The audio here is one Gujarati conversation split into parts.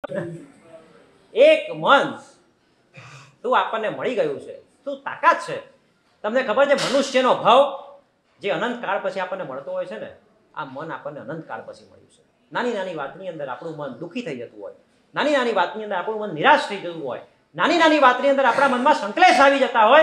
એક મન શું આપણને મળી ગયું છે, શું તાકાત છે. તમને ખબર છે મનુષ્યનો ભાવ જે અનંત કાળ પછી આપણને મળતો હોય છે ને, આ મન આપણને અનંત કાળ પછી મળ્યું છે. નાની નાની વાતની અંદર આપણું મન દુઃખી થઈ જતું હોય, નાની નાની વાતની અંદર આપણું મન નિરાશ થઈ જતું હોય, નાની નાની વાતની અંદર આપણા મનમાં સંકલેશ આવી જતા હોય.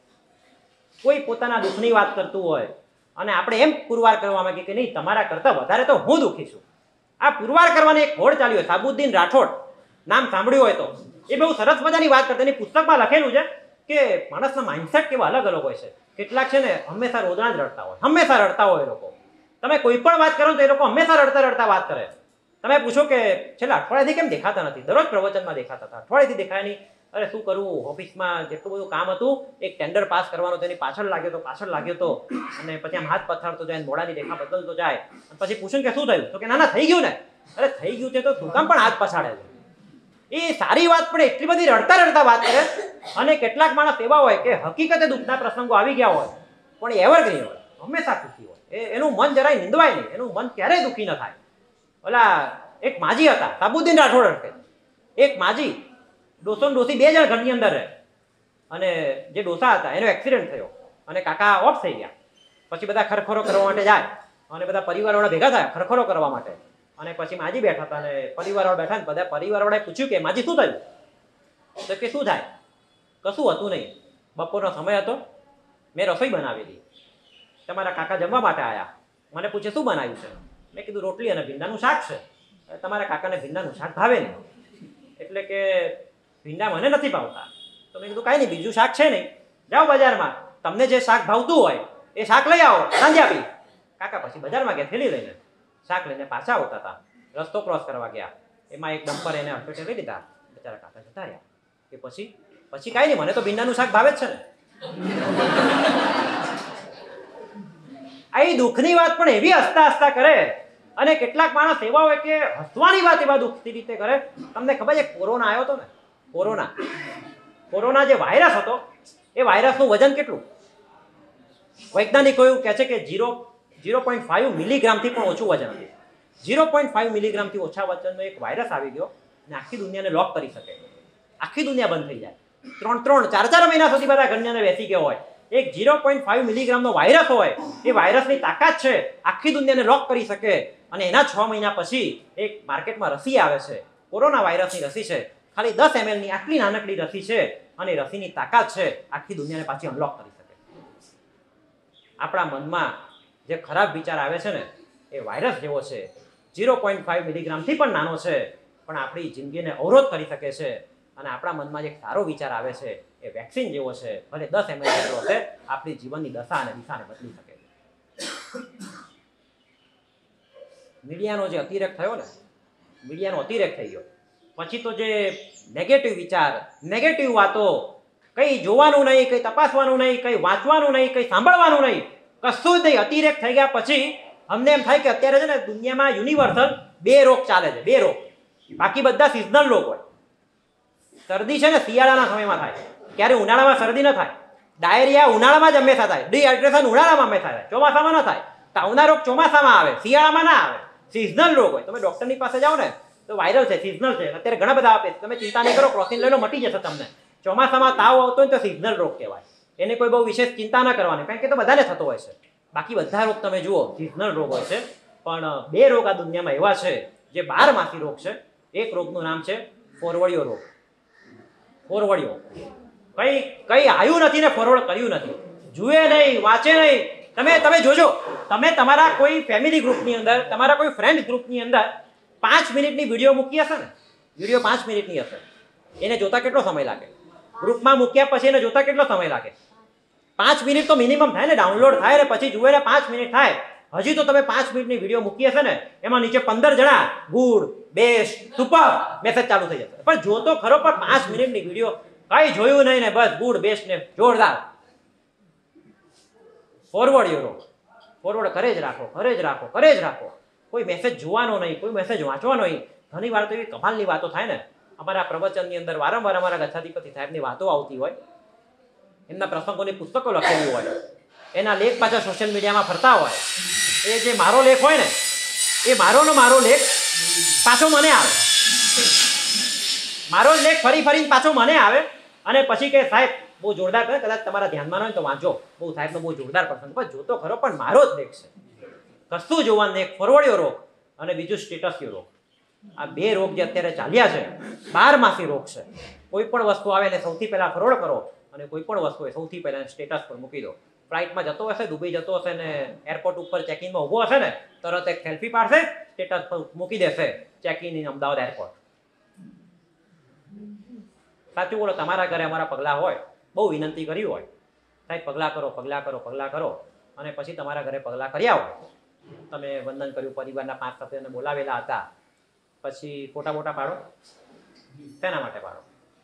કોઈ પોતાના દુઃખની વાત કરતું હોય અને આપણે એમ પુરવાર કરવા માંગીએ કે નહીં, તમારા કરતાં વધારે તો હું દુઃખી છું. આ પુરવાર કરવાની એક હોડ ચાલી હોય. સાબુદ્દીન રાઠોડ નામ સાંભળ્યું હોય તો, એ બહુ સરસ મજાની વાત કરતા. એની પુસ્તકમાં લખેલું છે કે માણસના માઇન્ડસેટ કેવા અલગ અલગ હોય છે. કેટલાક છે ને હંમેશા રોદણા જ રડતા હોય, હંમેશા રડતા હોય એ લોકો. તમે કોઈ પણ વાત કરો તો એ લોકો હંમેશા રડતા રડતા વાત કરે. તમે પૂછો કે છેલ્લા અઠવાડિયાથી કેમ દેખાતા નથી? દરરોજ પ્રવચનમાં દેખાતા હતા, અઠવાડિયાથી દેખાય નહીં. અરે શું કરવું, ઓફિસમાં જેટલું બધું કામ હતું, એક ટેન્ડર પાસ કરવાનો તેની પાછળ લાગ્યો તો અને પછી આમ હાથ પથાડતો જાય, મોડાની રેખા બદલતો જાય. અને પછી પૂછ્યું કે શું થયું? તો કે ના થઈ ગયું ને. અરે થઈ ગયું છે તો તું કામ પણ હાથ પછાડે છે? એ સારી વાત પણ એટલી બધી રડતા રડતા વાત કરે. અને કેટલાક માણસ એવા હોય કે હકીકતે દુઃખના પ્રસંગો આવી ગયા હોય પણ એ એવરગ્રીન હોય, હંમેશા ખુશી હોય. એનું મન જરાય નિંદવાય નહીં, એનું મન ક્યારેય દુઃખી ન થાય. ઓલા એક માજી હતા, સાબુદ્દીન રાઠોડ. એક માજી, ડોસો ને ડોસી 2 જણ ઘરની અંદર રહે. અને જે ડોસા હતા એનો એક્સિડન્ટ થયો અને કાકા ઓફ થઈ ગયા. પછી બધા ખરખરો કરવા માટે જાય અને બધા પરિવારવાળા ભેગા થયા ખરખરો કરવા માટે. અને પછી માજી બેઠા હતા અને પરિવારવાળા બેઠા ને બધા પરિવારવાળાએ પૂછ્યું કે માજી શું થયું? તો કે શું થાય, કશું હતું નહીં, બપોરનો સમય હતો, મેં રસોઈ બનાવેલી, તમારા કાકા જમવા માટે આવ્યા, મને પૂછે શું બનાવ્યું છે? મેં કીધું રોટલી અને ભીંડાનું શાક છે. તમારા કાકાને ભીંડાનું શાક ભાવે નહીં, એટલે કે ભીંડા મને નથી ભાવતા. તો મેં કીધું કાંઈ નહીં, બીજું શાક છે નહીં, જાઓ બજારમાં, તમને જે શાક ભાવતું હોય એ શાક લઈ આવો, સાંજે આપી. કાકા પછી બજારમાં ગયા, થેલી લઈને શાક લઈને પાછા આવતા હતા. રસ્તો ક્રોસ કરવા ગયા, એમાં એક ડમ્પર એને અડફેટે લઈ લીધા. બચારા કાકા જતા રહ્યા. કે પછી કાંઈ નહીં, મને તો ભીંડાનું શાક ભાવે જ છે ને. આ દુઃખની વાત પણ એવી હસતા હસતા કરે. અને કેટલાક માણસ એવા હોય કે હસવાની વાત એવા દુઃખની રીતે કરે. તમને ખબર છે કોરોના આવ્યો હતો ને, કોરોના જે વાયરસ હતો, એ વાયરસનું વજન કેટલું? વૈજ્ઞાનિકો એવું કહે છે કે 0.5 મિલીગ્રામથી પણ ઓછું વજન હતું. 0.5 મિલીગ્રામથી ઓછા વજનનો એક વાયરસ આવી ગયો અને આખી દુનિયાને લોક કરી શકે. આખી દુનિયા બંધ થઈ જાય. 3-4 મહિના સુધી બધા ઘરની અંદર બેસી ગયો હોય. એક 0.5 મિલીગ્રામનો વાયરસ હોય, એ વાયરસની તાકાત છે આખી દુનિયાને લોક કરી શકે. અને એના 6 મહિના પછી એક માર્કેટમાં રસી આવે છે, કોરોના વાયરસની રસી છે. ખાલી 10 ml ની આટલી નાનકડી રસી છે અને રસીની તાકાત છે આખી દુનિયાને પાછી અનલોક કરી શકે. આપણા મનમાં જે ખરાબ વિચાર આવે છે ને, એ વાયરસ જેવો છે. 0.5 મિલીગ્રામથી પણ નાનો છે, પણ આપણી જિંદગીને અવરોધ કરી શકે છે. અને આપણા મનમાં જે સારો વિચાર આવે છે એ વેક્સિન જેવો છે, ભલે 10 ml જેટલો છે, આપણી જીવનની દશા અને દિશાને બદલી શકે છે. મીડિયાનો જે અતિરેક થયો ને, મીડિયાનો અતિરેક થઈ ગયો પછી તો જે નેગેટિવ વિચાર, નેગેટિવ વાતો, કંઈ જોવાનું નહીં, કંઈ તપાસવાનું નહીં, કંઈ વાંચવાનું નહીં, કંઈ સાંભળવાનું નહીં, કશું જ નહીં. અતિરેક થઈ ગયા પછી અમને એમ થાય કે અત્યારે છે ને દુનિયામાં યુનિવર્સલ 2 રોગ ચાલે છે, 2 રોગ. બાકી બધા સિઝનલ રોગ હોય. શરદી છે ને શિયાળાના સમયમાં થાય, ક્યારે ઉનાળામાં શરદી ન થાય. ડાયરિયા ઉનાળામાં જ હંમેશા થાય, ડિહાઇડ્રેશન ઉનાળામાં હંમેશા થાય, ચોમાસામાં ન થાય. તાવના રોગ ચોમાસામાં આવે, શિયાળામાં ના આવે. સિઝનલ રોગ હોય. તમે ડૉક્ટરની પાસે જાઓ ને તો વાયરલ છે, સિઝનલ છે, અત્યારે ઘણા બધા આપે. તમે ચિંતા નહીં કરો, ક્રોસિન લઈ લો, મટી જશે તમને. ચોમાસામાં તાવ આવતો હોય તો સિઝનલ રોગ કહેવાય. એની કોઈ બહુ વિશેષ ચિંતા ન કરવાની, કારણ કે તો બધાને થતો હોય છે. બાકી બધા રોગ તમે જુઓ સિઝનલ રોગ હોય છે. પણ 2 રોગ આ દુનિયામાં એવા છે જે 12માસી રોગ છે. એક રોગનું નામ છે ફોરવડિયો રોગ. ફોરવડિયો કઈ આવ્યું નથી ને ફોરવર્ડ કર્યું નથી, જુએ નહીં, વાંચે નહીં. તમે જોજો, તમે તમારા કોઈ ફેમિલી ગ્રુપની અંદર, તમારા કોઈ ફ્રેન્ડ ગ્રુપની અંદર 5 મિનિટની વિડીયો મૂકી હશે ને, વિડીયો 5 મિનિટની હશે, એને જોતા કેટલો સમય લાગે? ગ્રુપમાં મૂક્યા પછી એને જોતા કેટલો સમય લાગે? 5 મિનિટ તો મિનિમમ થાય ને, ડાઉનલોડ થાય ને પછી જુએ ને 5 મિનિટ થાય. હજી તો તમે 5 મિનિટની વિડીયો મૂકી હશે ને, એમાં નીચે 15 જણા ગુડ, બેસ્ટ, સુપર મેસેજ ચાલુ થઈ જશે. પણ જો તો ખરો, પણ 5 મિનિટની વિડીયો કઈ જોયું નહીં ને બસ ગુડ, બેસ્ટ ને જોરદાર. ફોરવર્ડ રોગ. ફોરવર્ડ કરે જ રાખો. કોઈ મેસેજ જોવાનો નહીં, કોઈ મેસેજ વાંચવાનો નહીં. ઘણી વાર તો એવી કમાલની વાતો થાય ને, અમારા પ્રવચનની અંદર વારંવાર અમારા ગચ્છાધિપતિ સાહેબની વાતો આવતી હોય, એમના પ્રસંગોની પુસ્તકો લખેલી હોય, એના લેખ પાછા સોશિયલ મીડિયામાં ફરતા હોય. એ જે મારો લેખ હોય ને, એ મારો લેખ પાછો મને આવે. મારો જ લેખ ફરી ફરીને પાછો મને આવે અને પછી કે સાહેબ બહુ જોરદાર કરે, કદાચ તમારા ધ્યાનમાં ન હોય તો વાંચો, બહુ સાહેબનો બહુ જોરદાર પસંદ, પણ જોતો ખરો પણ મારો જ લેખ છે. કશું જોવાનું, એક ફોરવર્ડ્યો રોગ અને બીજું સ્ટેટસયો રોગ. આ બે રોગ જે અત્યારે ચાલ્યા છે, 12માસી રોગ છે. કોઈ પણ વસ્તુ આવે એટલે સૌથી પહેલા ફોરવર્ડ કરો અને કોઈ પણ વસ્તુ હોય સૌથી પહેલા સ્ટેટસ પર મૂકી દો. ફ્લાઇટમાં જતો હશે, દુબઈ જતો હશે ને એરપોર્ટ ઉપર ચેકિંગમાં ઊભો હશે ને તરત એક સેલ્ફી પાડશે, સ્ટેટસ પર મૂકી દેશે, ચેકિંગ ઇન અમદાવાદ એરપોર્ટ. સાચું બોલો, તમારા ઘરે અમારા પગલાં હોય, બહુ વિનંતી કરી હોય સાહેબ પગલાં કરો, પગલાં કરો, પગલાં કરો, અને પછી તમારા ઘરે પગલાં કર્યા હોય, તમે વંદન કર્યું, પરિવારના 5 સભ્યોને બોલાવેલા હતા, પછી ફોટા મોટા પાડો. શેના માટે પાડો?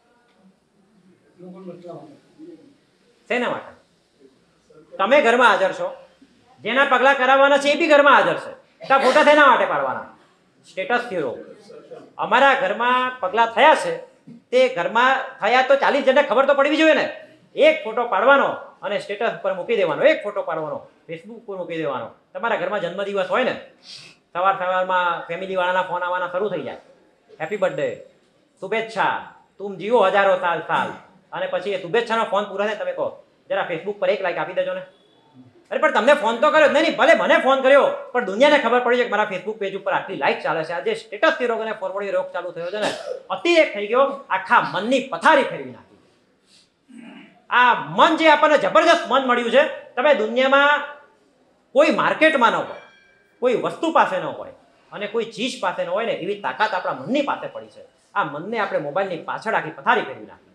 શેના માટે? તમે ઘરમાં હાજર છો, જેના પગલાં કરાવવાના છે એ બી ઘરમાં હાજર છે, તો ફોટા શેના માટે પાડવાના? સ્ટેટસ થયો. અમારા ઘરમાં પગલાં થયા છે, તે ઘરમાં થયા તો 40 જણને ખબર તો પડવી જોઈએ ને. એક ફોટો પાડવાનો અને સ્ટેટસ પર મૂકી દેવાનો, એક ફોટો પાડવાનો, ફેસબુક પર મૂકી દેવાનો. તમારા ઘરમાં જન્મદિવસ હોય ને, સવારમાં ફેમિલીવાળાના ફોન આવવાના શરૂ થઈ જાય, હેપી બર્થડે, શુભેચ્છા, તુમ જીવો હજારો સાલ સાલ, અને પછી એ શુભેચ્છાનો ફોન પૂરા થાય તમે કહો જરા ફેસબુક પર એક લાઈક આપી દેજો ને. અરે પણ તમને ફોન તો કર્યો નહીં, ભલે મને ફોન કર્યો, પણ દુનિયાને ખબર પડી છે કે મારા ફેસબુક પેજ ઉપર આટલી લાઈક ચાલે છે. આજે સ્ટેટસથી રોગ અને ફોરવર્ડ રોગ ચાલુ થયો છે ને, અતિરેક થઈ ગયો, આખા મનની પથારી ફેરવી નાખી. આ મન જે આપણને જબરજસ્ત મન મળ્યું છે, તમે દુનિયામાં કોઈ માર્કેટમાં ન હોય, કોઈ વસ્તુ પાસે ન હોય અને કોઈ ચીજ પાસે ન હોય ને, એવી તાકાત આપણા મનની પાસે પડી છે. આ મનને આપણે મોબાઈલની પાછળ આખી પથારી ફેરવી નાખી.